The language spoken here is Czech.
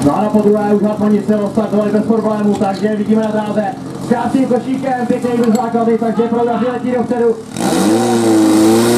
No a po druhé už Hartmanice odstartovali bez problémů, takže vidíme na dráze s krásným košíkem, pěkný bez základy, takže program letí dopředu.